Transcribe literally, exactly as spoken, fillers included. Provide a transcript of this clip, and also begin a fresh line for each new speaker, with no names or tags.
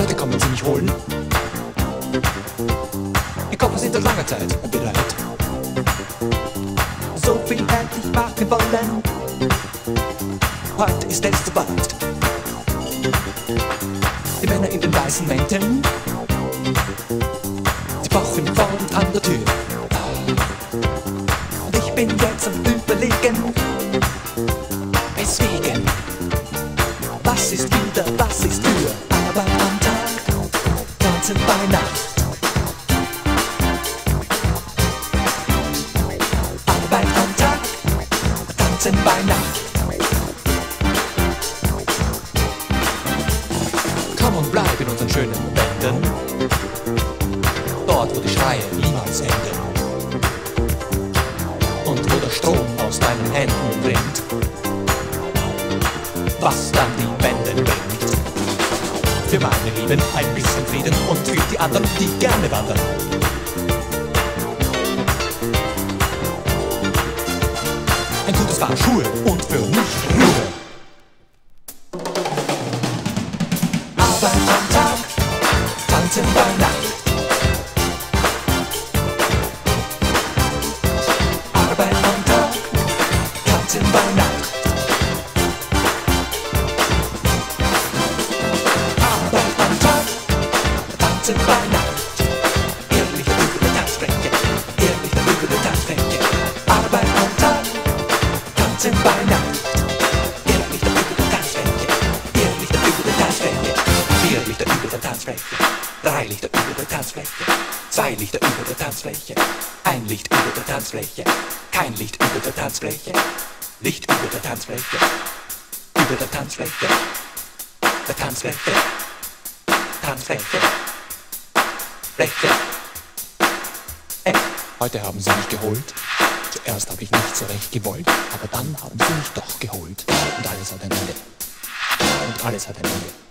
Heute kommen sie mich holen. Die Koffer sind seit langer Zeit bereit. So viel hätte ich machen wollen. Heute ist es soweit. Die Männer in den weißen Mänteln, sie pochen vorn an der Tür. Und ich bin jetzt am Überlegen, weswegen, was ist wieder, was ist für Arbeit am Tag, Tanzen bei Nacht. Arbeit am Tag, Tanzen bei Nacht. Komm und bleib in unseren schönen Wänden, dort wo die Schreie niemals enden und wo der Strom aus deinen Händen rinnt, was dann die Wände bringt. Für meine Lieben ein bisschen Frieden und für die anderen, die gerne wandern. Ein gutes Paar Schuhe und für mich Ruhe. Arbeit am Tag, Tanzen bei Nacht. Arbeit am Tag, Tanzen bei Nacht. Arbeit am Tag, Tanzen bei Nacht. Irrlichter über der Tanzfläche, Irrlichter über der Tanzfläche. Arbeit am Tag, Tanzen bei Nacht. Irrlichter über der Tanzfläche, Irrlichter über der Tanzfläche. Vier Lichter über der Tanzfläche, drei Lichter über der Tanzfläche, zwei Lichter über der Tanzfläche, ein Licht über der Tanzfläche, kein Licht über der Tanzfläche, Licht über der Tanzfläche, über der Tanzfläche, der Tanzfläche, Tanzfläche, Fläche. Hey. Heute haben sie mich geholt. Zuerst habe ich nicht so recht gewollt, aber dann haben sie mich doch geholt. Und alles hat ein Ende. Und alles hat ein Ende.